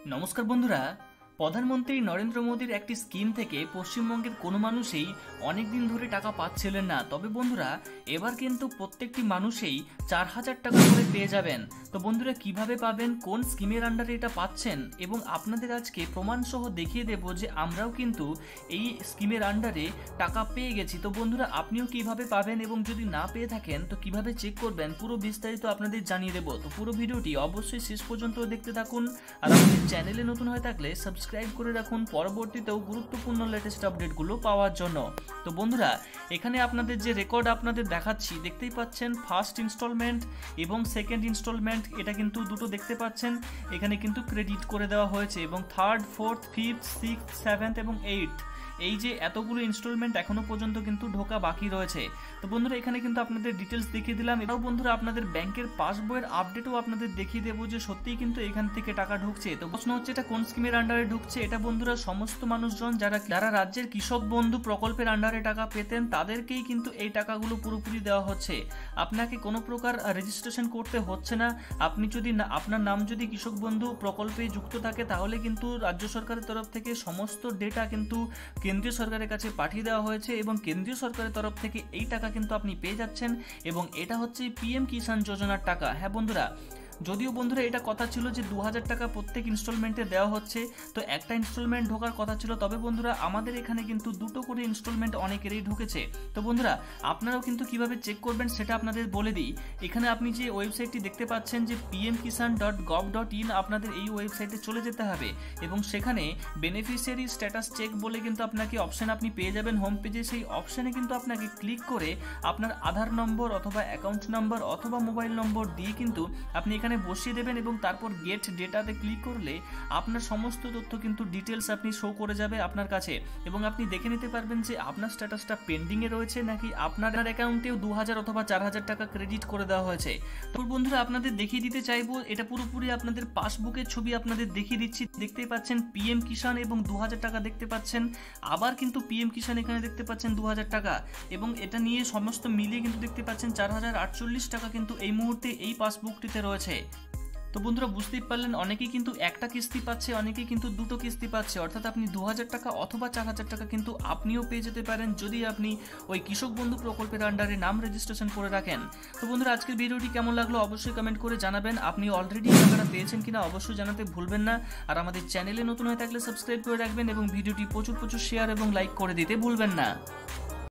নমস্কার বন্ধুরা, প্রধানমন্ত্রী নরেন্দ্র মোদীর একটি স্কিম থেকে পশ্চিমবঙ্গের কোনো মানুষই অনেক দিন ধরে টাকা পাচ্ছিলেন না। তবে বন্ধুরা, এবার কিন্তু প্রত্যেকটি মানুষই 4,000 টাকা করে পেয়ে যাবেন। তো বন্ধুরা, কিভাবে পাবেন, কোন স্কিমের আন্ডারে এটা পাচ্ছেন, এবং আপনাদের আজকে প্রমাণ সহ দেখিয়ে দেব যে আমরাও কিন্তু এই স্কিমের আন্ডারে টাকা পেয়ে গেছি। তো বন্ধুরা, আপনিও কিভাবে পাবেন এবং যদি না পেয়ে থাকেন তো কিভাবে চেক করবেন, পুরো বিস্তারিত আপনাদের জানিয়ে দেব। তো পুরো ভিডিওটি অবশ্যই শেষ পর্যন্ত দেখতে থাকুন। আর আমাদের চ্যানেলে নতুন হয়ে থাকলে সাবস্ক্রাইব করে রাখুন পরবর্তীতেও গুরুত্বপূর্ণ লেটেস্ট আপডেটগুলো পাওয়ার জন্য। তো বন্ধুরা, এখানে আপনাদের যে রেকর্ড আপনাদের দেখাচ্ছি, দেখতেই পাচ্ছেন ফার্স্ট ইনস্টলমেন্ট এবং সেকেন্ড ইনস্টলমেন্ট, এটা কিন্তু দুটো দেখতে পাচ্ছেন এখানে কিন্তু ক্রেডিট করে দেওয়া হয়েছে, এবং third, fourth, fifth, sixth, seventh এবং এইট, এই যে এতগুলো ইনস্টলমেন্ট এখনো পর্যন্ত কিন্তু ঢোকা বাকি রয়েছে। তো বন্ধুরা, এখানে কিন্তু আপনাদের ডিটেলস দেখিয়ে দিলাম। এটাও বন্ধুরা আপনাদের ব্যাংকের পাসবইয়ের আপডেটও আপনাদের দেখিয়ে দেবো যে সত্যিই কিন্তু এখান থেকে টাকা ঢুকছে। তো প্রশ্ন হচ্ছে এটা কোন স্কিমের আন্ডারে ঢুকছে। এটা বন্ধুরা সমস্ত মানুষজন যারা রাজ্যের কৃষক বন্ধু প্রকল্পের আন্ডারে টাকা পেতেন তাদেরকেই কিন্তু এই টাকাগুলো পুরোপুরি দেওয়া হচ্ছে। আপনাকে কোনো প্রকার রেজিস্ট্রেশন করতে হচ্ছে না। আপনি যদি আপনার নাম যদি কৃষক বন্ধু প্রকল্পে যুক্ত থাকে তাহলে কিন্তু রাজ্য সরকারের তরফ থেকে সমস্ত ডেটা কিন্তু কেন্দ্রীয় সরকারের কাছে পাঠিয়ে দেওয়া হয়েছে, এবং কেন্দ্রীয় সরকারের তরফ থেকে এই টাকা কিন্তু আপনি পেয়ে যাচ্ছেন, এবং এটা হচ্ছে পিএম কিষাণ যোজনার টাকা। হ্যাঁ বন্ধুরা, যদিও বন্ধুরা এটা কথা ছিল যে 2,000 টাকা প্রত্যেক ইনস্টলমেন্টে দেওয়া হচ্ছে, তো একটা ইনস্টলমেন্ট ঢোকার কথা ছিল। তবে বন্ধুরা, আমাদের এখানে কিন্তু দুটো করে ইনস্টলমেন্ট অনেকেরই ঢুকেছে। তো বন্ধুরা, আপনারাও কিন্তু কিভাবে চেক করবেন সেটা আপনাদের বলে দিই। এখানে আপনি যে ওয়েবসাইটটি দেখতে পাচ্ছেন যে pmkisan.gov.in, আপনাদের এই ওয়েবসাইটে চলে যেতে হবে, এবং সেখানে বেনিফিশিয়ারি স্ট্যাটাস চেক বলে কিন্তু আপনাকে অপশন আপনি পেয়ে যাবেন হোম পেজে। সেই অপশানে কিন্তু আপনাকে ক্লিক করে আপনার আধার নম্বর অথবা অ্যাকাউন্ট নাম্বার অথবা মোবাইল নম্বর দিয়ে কিন্তু আপনি এখানে বসিয়ে দেবেন, এবং তারপর গেট ডেটাতে ক্লিক করলে আপনার সমস্ত তথ্য কিন্তু ডিটেলস আপনি শো করে যাবে আপনার কাছে, এবং আপনি দেখে নিতে পারবেন যে আপনার স্ট্যাটাসটা পেন্ডিং এ রয়েছে নাকি আপনার অ্যাকাউন্টেও 2,000 অথবা 4,000 টাকা ক্রেডিট করে দেওয়া হয়েছে। তো বন্ধুরা, আপনাদের দেখিয়ে দিতে চাইবো, এটা পুরোপুরি আপনাদের পাসবুকের ছবি আপনাদের দেখিয়ে দিচ্ছি। দেখতেই পাচ্ছেন পিএম কিষাণ এবং 2,000 টাকা দেখতে পাচ্ছেন, আবার কিন্তু পিএম কিষাণ এখানে দেখতে পাচ্ছেন 2,000 টাকা, এবং এটা নিয়ে সমস্ত মিলিয়ে কিন্তু দেখতে পাচ্ছেন 4,048 টাকা কিন্তু এই মুহূর্তে এই পাসবুকটিতে রয়েছে। তো বন্ধুরা, বুঝতেই পারলেন, অনেকেই কিন্তু একটা কিস্তি পাচ্ছে, অনেকেই কিন্তু দুটো কিস্তি পাচ্ছে, অর্থাৎ আপনি 2,000 টাকা অথবা 4,000 টাকা কিন্তু আপনিও পেয়ে যেতে পারেন যদি আপনি ওই কৃষক বন্ধু প্রকল্পের আন্ডারে নাম রেজিস্ট্রেশন করে রাখেন। তো বন্ধুরা, আজকের ভিডিওটি কেমন লাগলো অবশ্যই কমেন্ট করে জানাবেন। আপনি অলরেডি টাকাটা পেয়েছেন কিনা অবশ্যই জানাতে ভুলবেন না। আর আমাদের চ্যানেলে নতুন হয়ে থাকলে সাবস্ক্রাইব করে রাখবেন, এবং ভিডিওটি প্রচুর শেয়ার এবং লাইক করে দিতে ভুলবেন না।